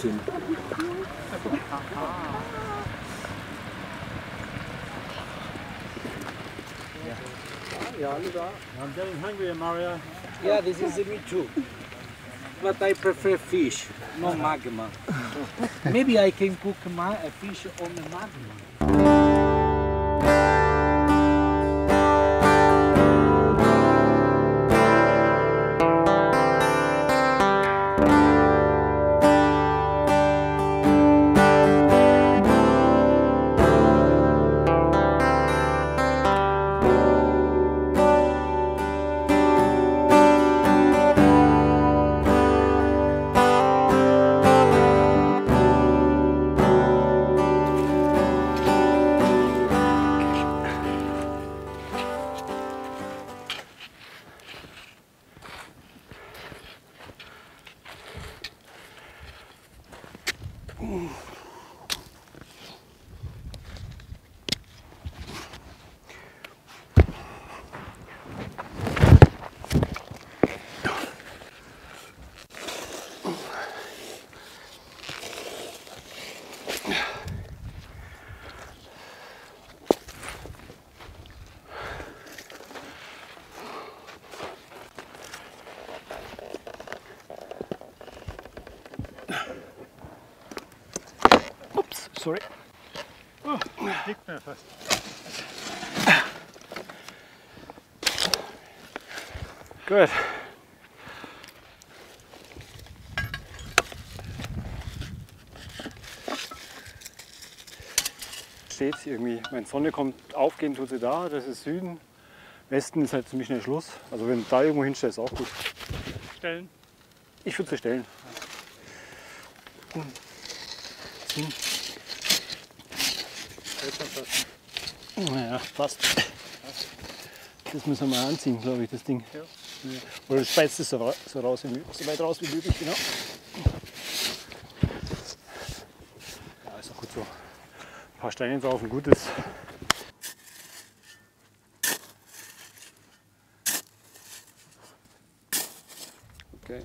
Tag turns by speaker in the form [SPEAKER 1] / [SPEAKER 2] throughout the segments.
[SPEAKER 1] sind. Ja, alle da.
[SPEAKER 2] I'm getting hungry, Mario.
[SPEAKER 1] Yeah, this is me too. But I prefer fish, no magma. Maybe I can cook a fish on the magma.
[SPEAKER 2] Oops, sorry. Oh, liegt mir fast. Gut. Steht irgendwie, meine Sonne kommt aufgehen, tut sie da, das ist Süden. Westen ist halt ziemlich schnell Schluss. Also wenn du da irgendwo hinstellst, ist auch gut. Stellen? Ich würde sie stellen. Ziehen. Naja, passt. Das müssen wir mal anziehen, glaube ich, das Ding. Ja. Oder du speizt es so raus, so weit raus wie möglich, genau. Ja, ist auch gut so. Ein paar Steine drauf, ein gutes. Okay.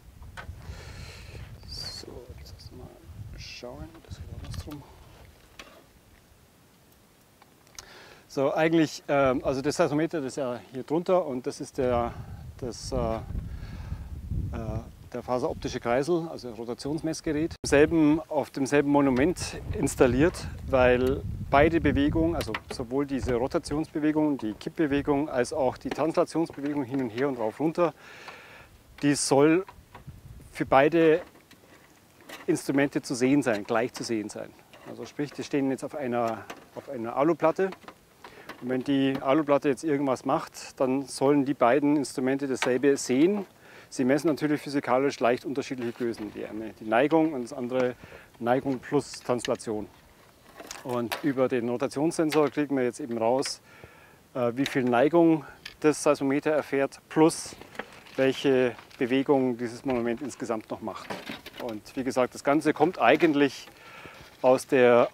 [SPEAKER 2] So, jetzt mal schauen, das geht andersrum. So, eigentlich, also das Seismometer, das ist ja hier drunter und das ist der faseroptische Kreisel, also Rotationsmessgerät, auf demselben Monument installiert, weil beide Bewegungen, also sowohl diese Rotationsbewegung, die Kippbewegung, als auch die Translationsbewegung hin und her und rauf runter, die soll für beide Instrumente zu sehen sein, gleich zu sehen sein. Also sprich, die stehen jetzt auf einer Aluplatte. Und wenn die Aluplatte jetzt irgendwas macht, dann sollen die beiden Instrumente dasselbe sehen. Sie messen natürlich physikalisch leicht unterschiedliche Größen. Die eine die Neigung und das andere Neigung plus Translation. Und über den Rotationssensor kriegen wir jetzt eben raus, wie viel Neigung das Seismometer erfährt, plus welche Bewegung dieses Monument insgesamt noch macht. Und wie gesagt, das Ganze kommt eigentlich aus der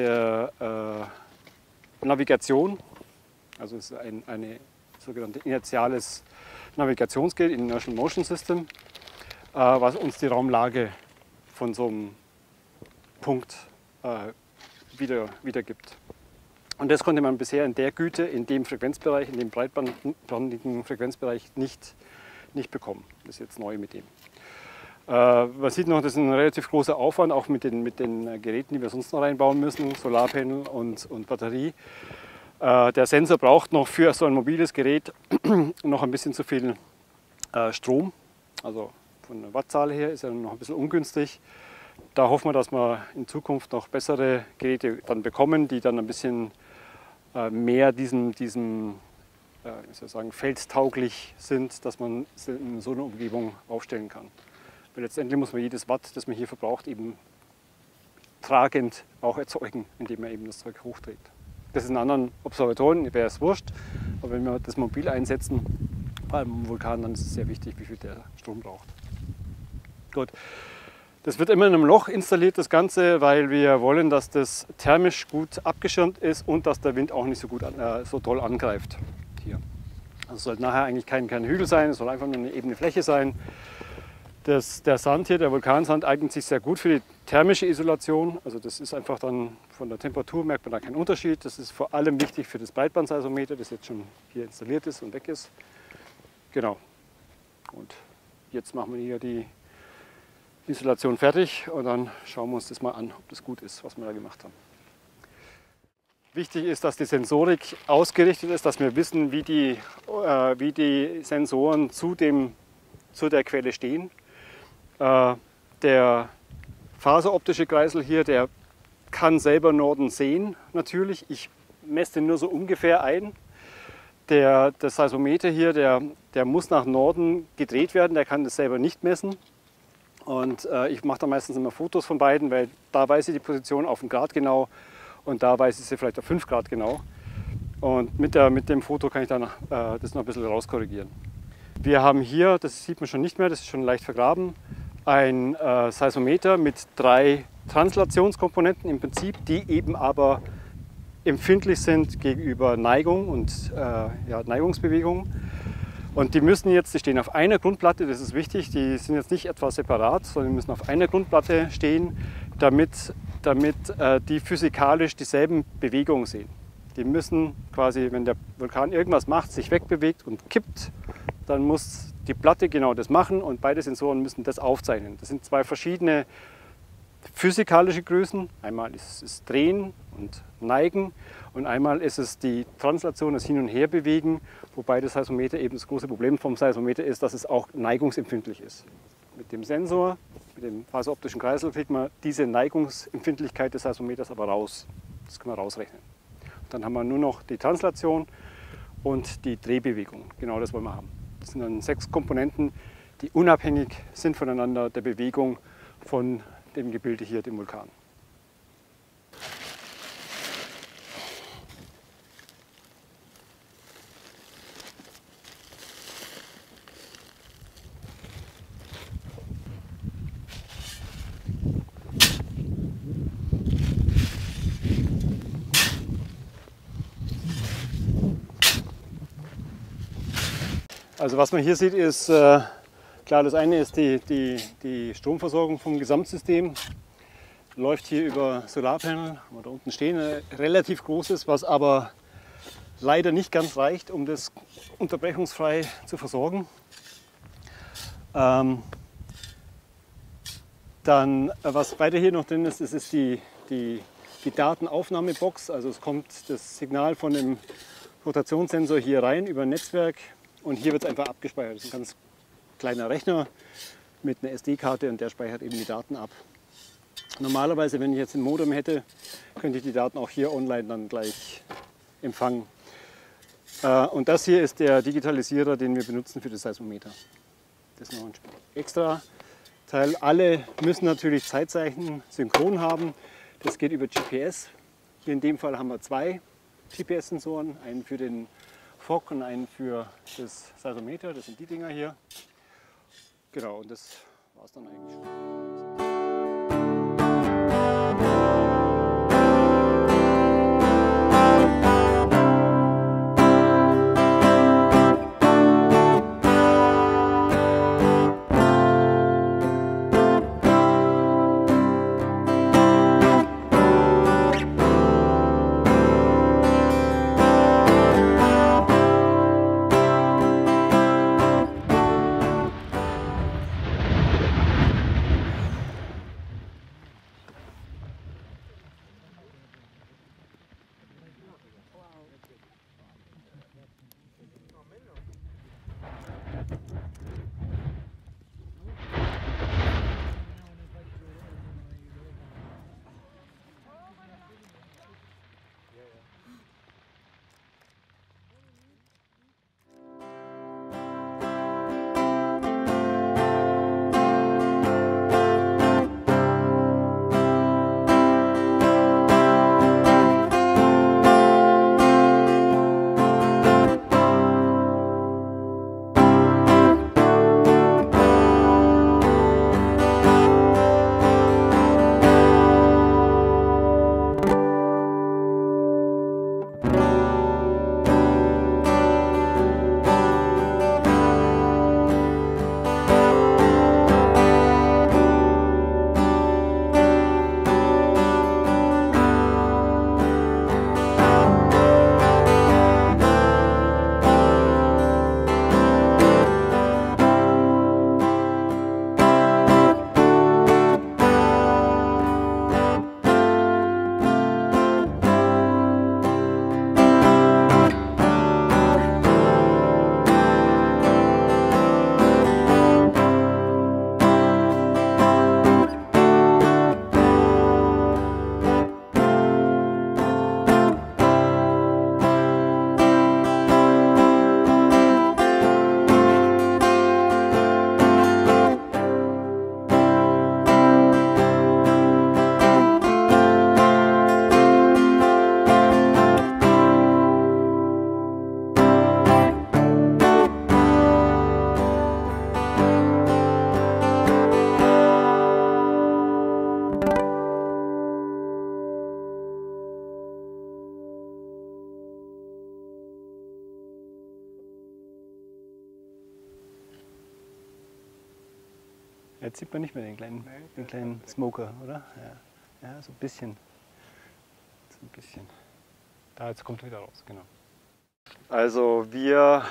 [SPEAKER 2] Navigation. Also es ist eine sogenannte inertiales Navigationsgerät, Inertial Motion System, was uns die Raumlage von so einem Punkt wiedergibt. Und das konnte man bisher in der Güte, in dem Frequenzbereich, in dem breitbandigen Frequenzbereich nicht bekommen. Das ist jetzt neu mit dem. Man sieht noch, das ist ein relativ großer Aufwand, auch mit den Geräten, die wir sonst noch reinbauen müssen, Solarpanel und Batterie. Der Sensor braucht noch für so ein mobiles Gerät noch ein bisschen zu viel Strom. Also von der Wattzahl her ist er noch ein bisschen ungünstig. Da hoffen wir, dass wir in Zukunft noch bessere Geräte dann bekommen, die dann ein bisschen mehr diesem feldtauglich sind, dass man in so einer Umgebung aufstellen kann. Weil letztendlich muss man jedes Watt, das man hier verbraucht, eben tragend auch erzeugen, indem man eben das Zeug hochdreht. Das ist in anderen Observatorien, wäre es wurscht, aber wenn wir das mobil einsetzen, vor allem im Vulkan, dann ist es sehr wichtig, wie viel der Strom braucht. Gut. Das wird immer in einem Loch installiert, das Ganze, weil wir wollen, dass das thermisch gut abgeschirmt ist und dass der Wind auch nicht so toll angreift hier. Also es soll nachher eigentlich kein Hügel sein, es soll einfach nur eine ebene Fläche sein. Der Sand hier, der Vulkansand, eignet sich sehr gut für die thermische Isolation. Also das ist einfach dann von der Temperatur merkt man da keinen Unterschied. Das ist vor allem wichtig für das Breitbandseismometer, das jetzt schon hier installiert ist und weg ist. Genau. Und jetzt machen wir hier die Installation fertig und dann schauen wir uns das mal an, ob das gut ist, was wir da gemacht haben. Wichtig ist, dass die Sensorik ausgerichtet ist, dass wir wissen, wie die Sensoren zu der Quelle stehen. Der faseroptische Kreisel hier, der kann selber Norden sehen, natürlich. Ich messe den nur so ungefähr ein. Das Seismometer hier, der muss nach Norden gedreht werden, der kann das selber nicht messen. Und ich mache da meistens immer Fotos von beiden, weil da weiß ich die Position auf 1 Grad genau und da weiß ich sie vielleicht auf 5 Grad genau. Und mit dem Foto kann ich dann das noch ein bisschen rauskorrigieren. Wir haben hier, das sieht man schon nicht mehr, das ist schon leicht vergraben, ein Seismometer mit 3 Translationskomponenten im Prinzip, die eben aber empfindlich sind gegenüber Neigung und Neigungsbewegungen. Und die stehen auf einer Grundplatte, das ist wichtig, die sind jetzt nicht etwa separat, sondern die müssen auf einer Grundplatte stehen, damit die physikalisch dieselben Bewegungen sehen. Die müssen quasi, wenn der Vulkan irgendwas macht, sich wegbewegt und kippt, dann muss die Platte genau das machen und beide Sensoren müssen das aufzeichnen. Das sind 2 verschiedene physikalische Größen. Einmal ist es Drehen und Neigen und einmal ist es die Translation, das Hin- und Herbewegen, wobei das Seismometer eben das große Problem vom Seismometer ist, dass es auch neigungsempfindlich ist. Mit dem Sensor, mit dem faseroptischen Kreisel kriegt man diese Neigungsempfindlichkeit des Seismometers aber raus. Das kann man rausrechnen. Und dann haben wir nur noch die Translation und die Drehbewegung. Genau das wollen wir haben. Das sind dann 6 Komponenten, die unabhängig sind voneinander der Bewegung von dem Gebilde hier, dem Vulkan. Also was man hier sieht, ist klar, das eine ist die Stromversorgung vom Gesamtsystem. Läuft hier über Solarpanel, wo da unten stehen, relativ großes, was aber leider nicht ganz reicht, um das unterbrechungsfrei zu versorgen. Dann, was weiter hier noch drin ist, das ist die Datenaufnahmebox. Also es kommt das Signal von dem Rotationssensor hier rein über ein Netzwerk. Und hier wird es einfach abgespeichert. Das ist ein ganz kleiner Rechner mit einer SD-Karte und der speichert eben die Daten ab. Normalerweise, wenn ich jetzt ein Modem hätte, könnte ich die Daten auch hier online dann gleich empfangen. Und das hier ist der Digitalisierer, den wir benutzen für das Seismometer. Das ist noch ein extra Teil. Alle müssen natürlich Zeitzeichen synchron haben. Das geht über GPS. Hier in dem Fall haben wir 2 GPS-Sensoren, einen für den Fog und einen für das Seismometer, das sind die Dinger hier. Genau, und das war es dann eigentlich schon. jetzt sieht man nicht mehr den kleinen Smoker, oder? Ja, ja, so ein bisschen. So ein bisschen. Da, jetzt kommt er wieder raus, genau. Also wir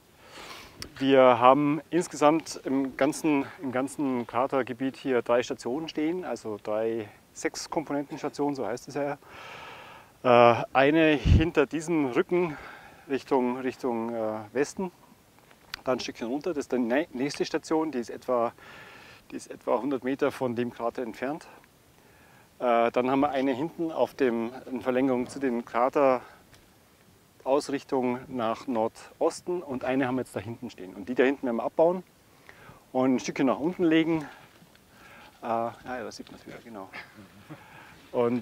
[SPEAKER 2] haben insgesamt im ganzen Kratergebiet hier 3 Stationen stehen, also 3 6-Komponenten-Stationen, so heißt es ja. Eine hinter diesem Rücken Richtung Westen, dann ein Stückchen runter, das ist die nächste Station, die ist etwa 100 Meter von dem Krater entfernt. Dann haben wir eine hinten in Verlängerung zu den Kraterausrichtungen nach Nordosten und eine haben wir jetzt da hinten stehen. Und die da hinten werden wir abbauen und ein Stückchen nach unten legen. Ja, da sieht man es wieder, genau. Und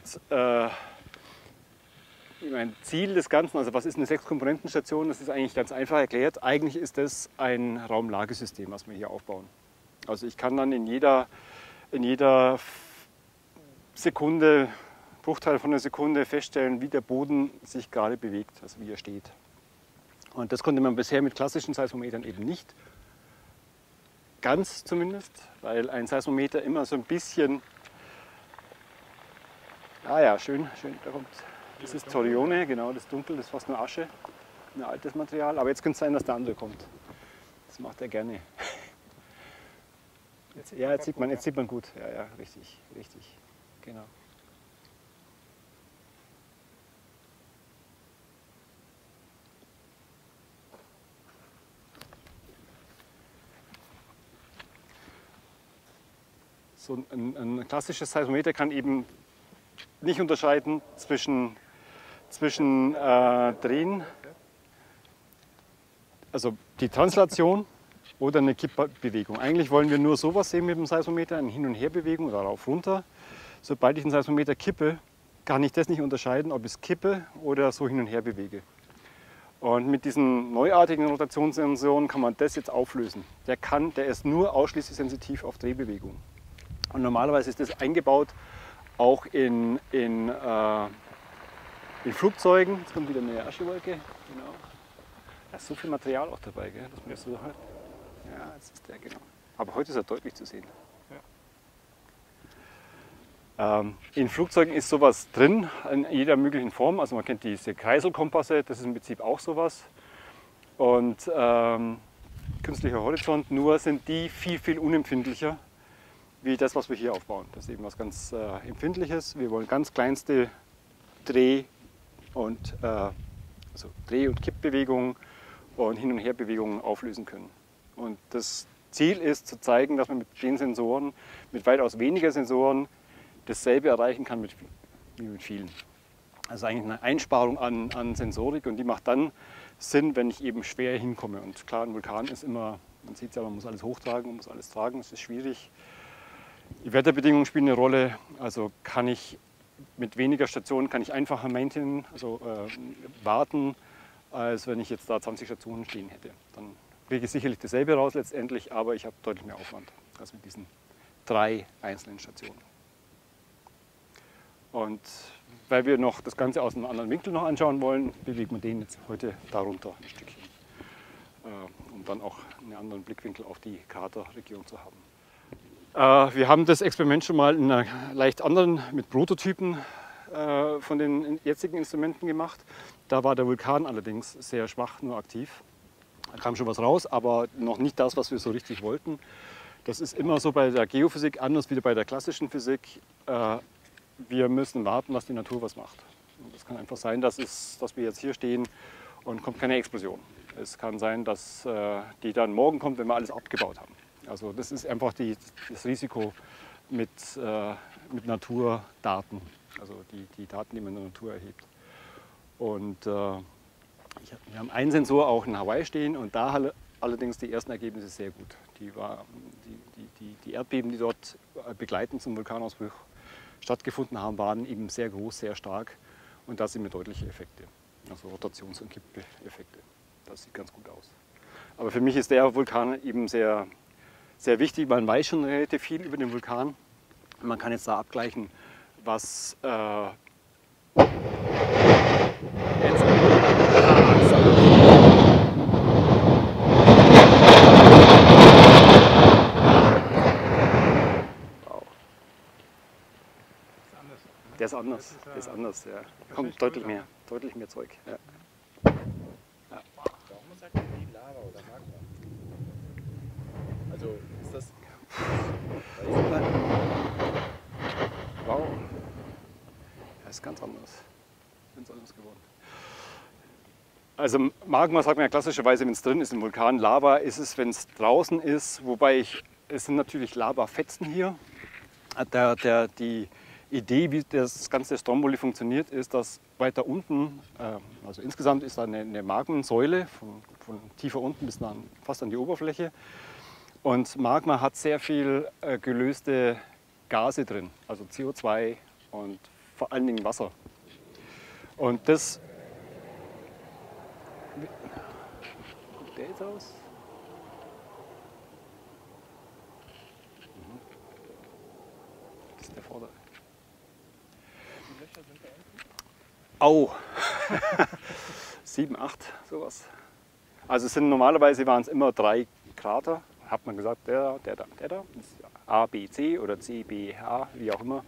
[SPEAKER 2] mein Ziel des Ganzen, also was ist eine 6-Komponenten-Station, das ist eigentlich ganz einfach erklärt. Eigentlich ist das ein Raumlagesystem, was wir hier aufbauen. Also ich kann dann in jeder Sekunde, Bruchteil von einer Sekunde feststellen, wie der Boden sich gerade bewegt, also wie er steht. Und das konnte man bisher mit klassischen Seismometern eben nicht. Ganz zumindest, weil ein Seismometer immer so ein bisschen, ah ja, schön, da kommt, das ist Zorione, genau, das Dunkel, das ist fast nur Asche, ein altes Material, aber jetzt könnte es sein, dass der andere kommt. Das macht er gerne. Jetzt sieht man gut, ja, richtig, genau. So ein klassisches Seismometer kann eben nicht unterscheiden zwischen Drehen, also die Translation oder eine Kippbewegung. Eigentlich wollen wir nur sowas sehen mit dem Seismometer, eine Hin- und Herbewegung oder rauf runter. Sobald ich den Seismometer kippe, kann ich das nicht unterscheiden, ob ich es kippe oder so hin und her bewege. Und mit diesen neuartigen Rotationssensoren kann man das jetzt auflösen. Der ist nur ausschließlich sensitiv auf Drehbewegung. Und normalerweise ist das eingebaut auch in Flugzeugen. Jetzt kommt wieder eine Aschewolke. Genau. Da ist so viel Material auch dabei, gell? Dass man das so hört. Ja, jetzt ist der, genau. Aber heute ist er deutlich zu sehen. Ja. In Flugzeugen ist sowas drin, in jeder möglichen Form. Also man kennt diese Kreiselkompasse, das ist im Prinzip auch sowas. Und künstlicher Horizont, nur sind die viel unempfindlicher wie das, was wir hier aufbauen. Das ist eben was ganz Empfindliches. Wir wollen ganz kleinste Dreh- und Kippbewegungen und Hin- und Herbewegungen auflösen können. Und das Ziel ist zu zeigen, dass man mit den Sensoren, mit weitaus weniger Sensoren, dasselbe erreichen kann wie mit vielen. Also eigentlich eine Einsparung an Sensorik und die macht dann Sinn, wenn ich eben schwer hinkomme. Und klar, ein Vulkan ist immer, man sieht es ja, man muss alles hochtragen, man muss alles tragen, das ist schwierig. Die Wetterbedingungen spielen eine Rolle, also kann ich mit weniger Stationen einfacher maintainen, also warten, als wenn ich jetzt da 20 Stationen stehen hätte. Dann kriege ich sicherlich dasselbe raus letztendlich, aber ich habe deutlich mehr Aufwand als mit diesen 3 einzelnen Stationen. Und weil wir noch das Ganze aus einem anderen Winkel noch anschauen wollen, bewegen wir den jetzt heute darunter ein Stückchen, um dann auch einen anderen Blickwinkel auf die Kraterregion zu haben. Wir haben das Experiment schon mal in einer leicht anderen, mit Prototypen von den jetzigen Instrumenten gemacht. Da war der Vulkan allerdings sehr schwach, nur aktiv. Da kam schon was raus, aber noch nicht das, was wir so richtig wollten. Das ist immer so bei der Geophysik anders wie bei der klassischen Physik. Wir müssen warten, dass die Natur was macht. Es kann einfach sein, dass wir jetzt hier stehen und kommt keine Explosion. Es kann sein, dass die dann morgen kommt, wenn wir alles abgebaut haben. Also das ist einfach das Risiko mit Naturdaten, also die Daten, die man in der Natur erhebt. Und wir haben einen Sensor auch in Hawaii stehen und da allerdings die ersten Ergebnisse sehr gut. Die Erdbeben, die dort begleitend zum Vulkanausbruch stattgefunden haben, waren eben sehr groß, sehr stark und da sind mir deutliche Effekte, also Rotations- und Kippeffekte. Das sieht ganz gut aus. Aber für mich ist der Vulkan eben sehr wichtig. Man weiß schon relativ viel über den Vulkan. Man kann jetzt da abgleichen, was Der ist anders, der ist anders, ja. Da kommt deutlich mehr Zeug. Ja.
[SPEAKER 3] Warum sagt man die Lava oder Magma? Also ist das...
[SPEAKER 2] Wow, das ist ganz anders. Ganz anders geworden. Also Magma sagt man ja klassischerweise, wenn es drin ist im Vulkan. Lava ist es, wenn es draußen ist, es sind natürlich Lavafetzen hier. Die Idee, wie das ganze Stromboli funktioniert, ist, dass weiter unten, also insgesamt ist da eine Magmensäule von tiefer unten bis fast an die Oberfläche. Und Magma hat sehr viel gelöste Gase drin, also CO2 und vor allen Dingen Wasser. Und das... Wie guckt der jetzt aus? Das ist der vordere.
[SPEAKER 3] Die Löcher sind da unten?
[SPEAKER 2] Au! 7, 8, sowas. Also normalerweise waren es immer 3 Krater. Hat man gesagt, der da. Das ist A, B, C oder C, B, H, wie auch immer.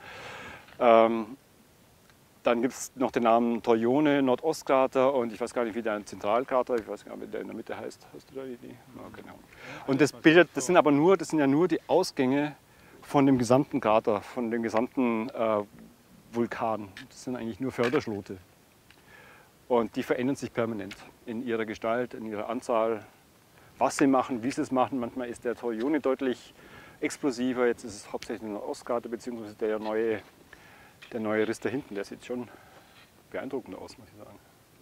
[SPEAKER 2] Dann gibt es noch den Namen Toryone, Nordostkrater und ich weiß gar nicht, wie der Zentralkrater, ich weiß gar nicht, wie der in der Mitte heißt. Hast du da die Idee? Ja, genau. Und das sind ja nur die Ausgänge von dem gesamten Krater, von dem gesamten Vulkan. Das sind eigentlich nur Förderschlote. Und die verändern sich permanent in ihrer Gestalt, in ihrer Anzahl, was sie machen, wie sie es machen. Manchmal ist der Toryone deutlich explosiver, jetzt ist es hauptsächlich eine Ostkrater, beziehungsweise der neue Riss da hinten, der sieht schon beeindruckend aus, muss ich sagen.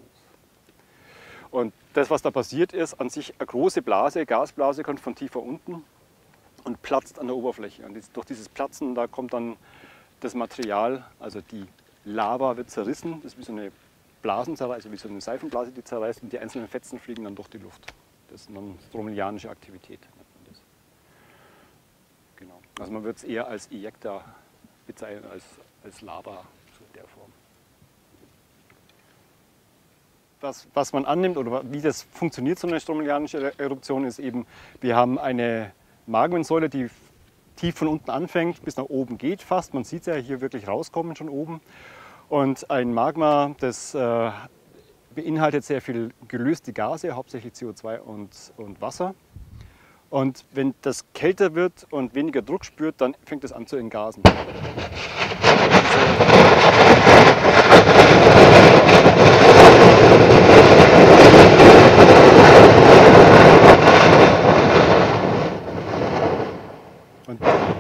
[SPEAKER 2] Und das, was da passiert, ist an sich eine große Blase, Gasblase, kommt von tiefer unten und platzt an der Oberfläche. Und durch dieses Platzen, da kommt dann das Material, also die Lava wird zerrissen, das ist wie so eine Blasenzerreißung, wie so eine Seifenblase, die zerreißt und die einzelnen Fetzen fliegen dann durch die Luft. Das ist dann stromelianische Aktivität. Genau. Also man wird es eher als Ejekta bezeichnen, als Lava so in der Form. Was man annimmt oder wie das funktioniert, so eine stromelianische Eruption, ist eben, wir haben eine Magmensäule, die tief von unten anfängt, bis nach oben geht fast. Man sieht es ja hier wirklich rauskommen schon oben. Und ein Magma, das beinhaltet sehr viel gelöste Gase, hauptsächlich CO2 und Wasser. Und wenn das kälter wird und weniger Druck spürt, dann fängt es an zu entgasen. Und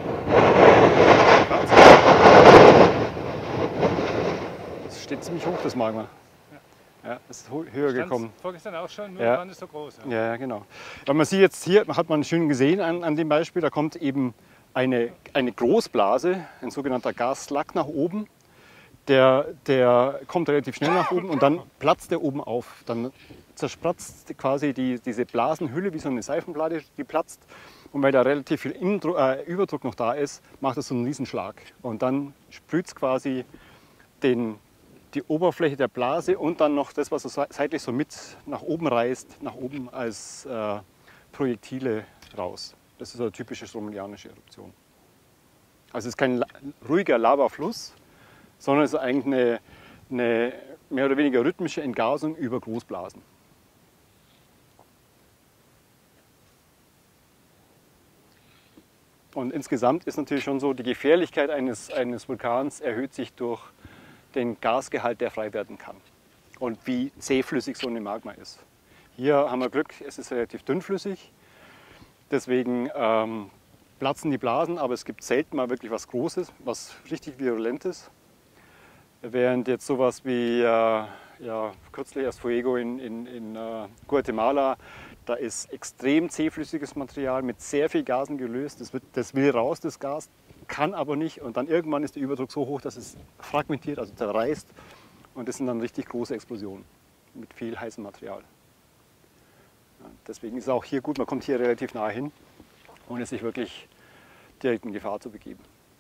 [SPEAKER 2] das steht ziemlich hoch, das Magma. Ja, es ist höher gekommen.
[SPEAKER 3] Vorgestern auch schon, nur
[SPEAKER 2] Ja.
[SPEAKER 3] war nicht so groß.
[SPEAKER 2] Ja, genau. Aber man sieht jetzt hier, hat man schön gesehen an dem Beispiel, da kommt eben eine Großblase, ein sogenannter Gasslug nach oben. Der kommt relativ schnell nach oben und dann platzt der oben auf. Dann zerspratzt quasi diese Blasenhülle wie so eine Seifenblase, die platzt. Und weil da relativ viel Überdruck noch da ist, macht es so einen Riesenschlag. Und dann sprüht es quasi die Oberfläche der Blase und dann noch das, was so seitlich so mit nach oben reißt, nach oben als Projektile raus. Das ist eine typische stromelianische Eruption. Also es ist kein ruhiger Lavafluss, sondern es ist eigentlich eine mehr oder weniger rhythmische Entgasung über Großblasen. Und insgesamt ist natürlich schon so, die Gefährlichkeit eines Vulkans erhöht sich durch den Gasgehalt, der frei werden kann und wie zähflüssig so eine Magma ist. Hier haben wir Glück, es ist relativ dünnflüssig, deswegen platzen die Blasen, aber es gibt selten mal wirklich was Großes, was richtig Virulentes. Während jetzt sowas wie kürzlich erst Fuego in Guatemala, da ist extrem zähflüssiges Material mit sehr viel Gasen gelöst, das will raus, das Gas, kann aber nicht und dann irgendwann ist der Überdruck so hoch, dass es fragmentiert, also zerreißt und das sind dann richtig große Explosionen mit viel heißem Material. Ja, deswegen ist es auch hier gut, man kommt hier relativ nahe hin, ohne sich wirklich direkt in Gefahr zu begeben.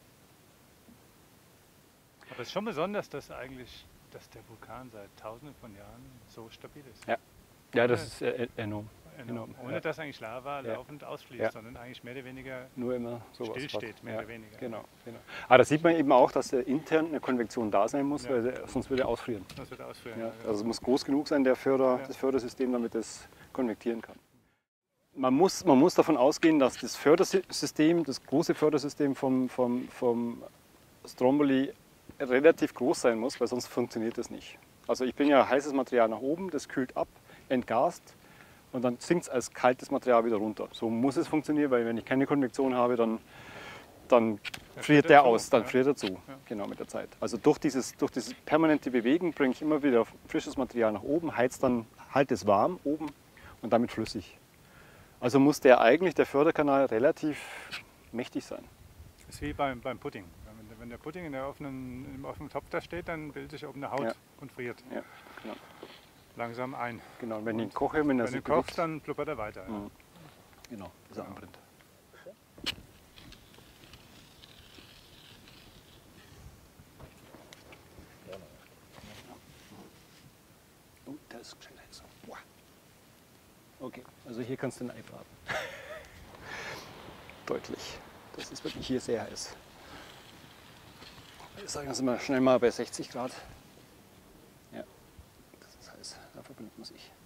[SPEAKER 3] Aber es ist schon besonders, dass der Vulkan seit Tausenden von Jahren so stabil ist.
[SPEAKER 2] Ja, das ist enorm.
[SPEAKER 3] enorm.
[SPEAKER 2] Genau,
[SPEAKER 3] Ohne
[SPEAKER 2] ja.
[SPEAKER 3] dass eigentlich Lava
[SPEAKER 2] Ja.
[SPEAKER 3] laufend ausfließt,
[SPEAKER 2] Ja.
[SPEAKER 3] sondern eigentlich mehr oder weniger
[SPEAKER 2] Nur immer sowas.
[SPEAKER 3] stillsteht, mehr oder weniger.
[SPEAKER 2] Genau, genau. Aber da sieht man eben auch, dass intern eine Konvektion da sein muss,
[SPEAKER 3] Ja.
[SPEAKER 2] weil sonst würde er ausfrieren.
[SPEAKER 3] Das wird ausführen.
[SPEAKER 2] Ja,
[SPEAKER 3] Ja, genau.
[SPEAKER 2] also es muss groß genug sein, das Fördersystem, damit es konvektieren kann. Man muss davon ausgehen, dass das Fördersystem, das große Fördersystem vom Stromboli relativ groß sein muss, weil sonst funktioniert das nicht. Also ich bringe ja heißes Material nach oben, das kühlt ab, entgast und dann sinkt es als kaltes Material wieder runter. So muss es funktionieren, weil wenn ich keine Konvektion habe, dann friert der aus, dann friert er zu, genau mit der Zeit. Also durch dieses permanente Bewegen bringe ich immer wieder frisches Material nach oben, halte es warm oben und damit flüssig. Also muss der Förderkanal relativ mächtig sein.
[SPEAKER 3] Das ist wie beim Pudding. Wenn der Pudding im offenen Topf da steht, dann bildet sich oben eine Haut und friert.
[SPEAKER 2] Ja, genau.
[SPEAKER 3] Langsam ein.
[SPEAKER 2] Genau, und wenn ich ihn koche, wenn er
[SPEAKER 3] Wenn
[SPEAKER 2] sich
[SPEAKER 3] du kochst,
[SPEAKER 2] bewegt,
[SPEAKER 3] dann blubbert er weiter.
[SPEAKER 2] Mhm. Genau, bis er anbrennt. Oh, der ist gescheit heiß. Boah. Okay, also hier kannst du den Ei braten. Deutlich. Das ist wirklich hier sehr heiß. Sagen wir mal schnell mal bei 60 Grad. Ja, das ist heiß. Da verbrennt man sich.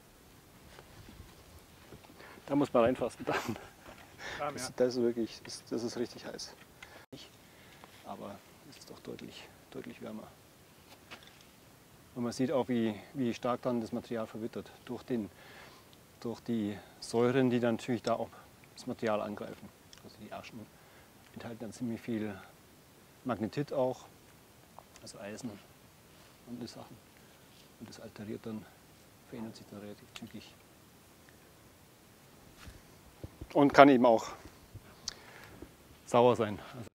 [SPEAKER 2] Da muss man reinfassen. Das ist wirklich, das ist richtig heiß. Aber es ist doch deutlich wärmer. Und man sieht auch, wie stark dann das Material verwittert durch die Säuren, die dann natürlich da auch das Material angreifen. Also die Aschen enthalten dann ziemlich viel Magnetit auch, also Eisen und die Sachen. Und das alteriert dann, verändert sich dann relativ zügig. Und kann eben auch sauer sein.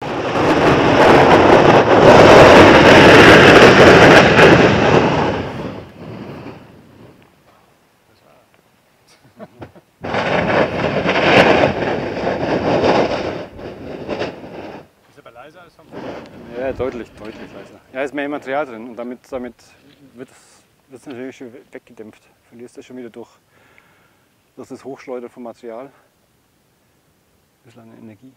[SPEAKER 3] Ist aber leiser als vom
[SPEAKER 2] Ja, deutlich leiser. Ja, ist mehr Material drin und damit wird es natürlich schon weggedämpft. Verlierst du schon wieder durch das Hochschleudern vom Material ein bisschen an Energie.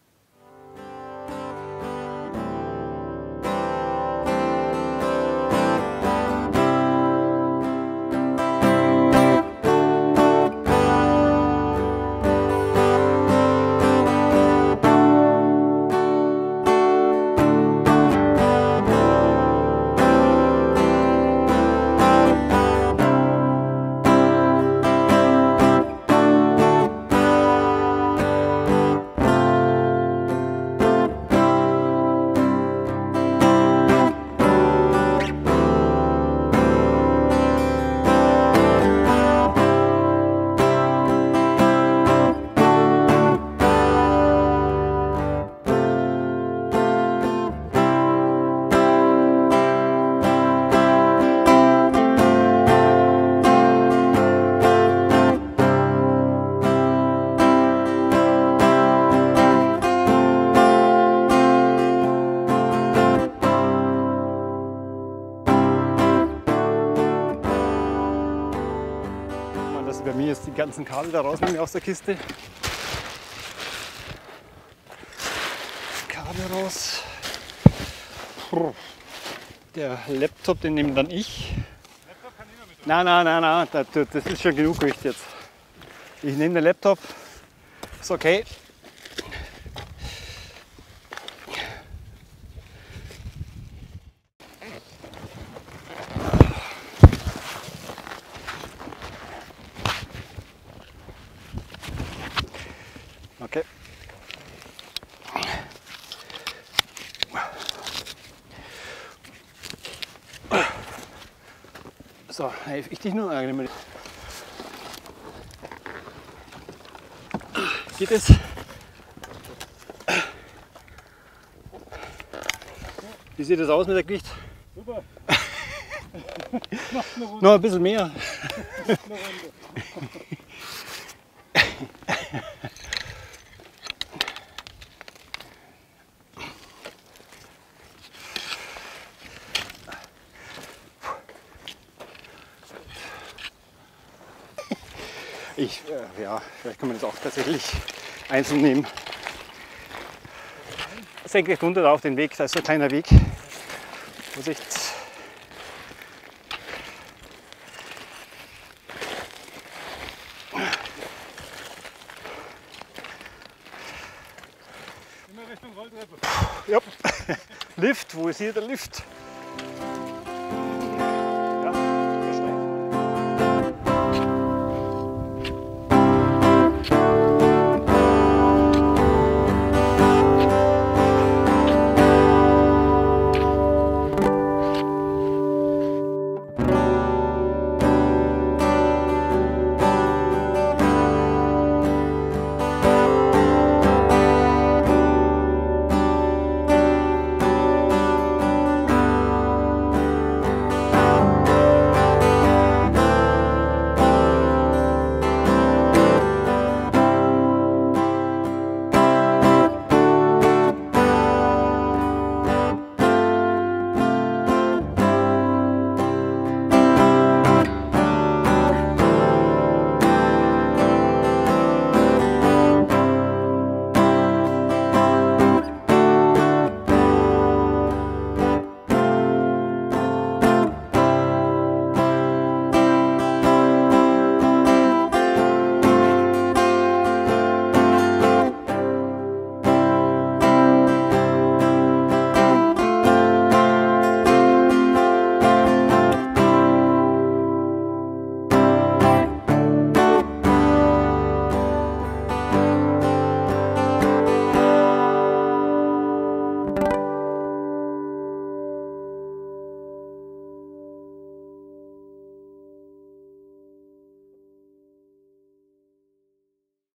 [SPEAKER 2] Bei mir jetzt die ganzen Kabel da rausnehmen aus der Kiste. Kabel raus. Der Laptop, den nehme dann ich.
[SPEAKER 3] Laptop kann immer mit.
[SPEAKER 2] Nein, das ist schon genug Gewicht jetzt. Ich nehme den Laptop. Ist okay. Okay. So, helfe ich dich nur? Geht es? Wie sieht das aus mit der Gewicht?
[SPEAKER 3] Super.
[SPEAKER 2] Noch ein bisschen mehr. Ja, vielleicht kann man das auch tatsächlich einzeln nehmen. Senkrecht runter auf den Weg, da ist so ein kleiner Weg. Vorsicht.
[SPEAKER 3] Immer Richtung Rolltreppe.
[SPEAKER 2] Ja. Lift, wo ist hier der Lift?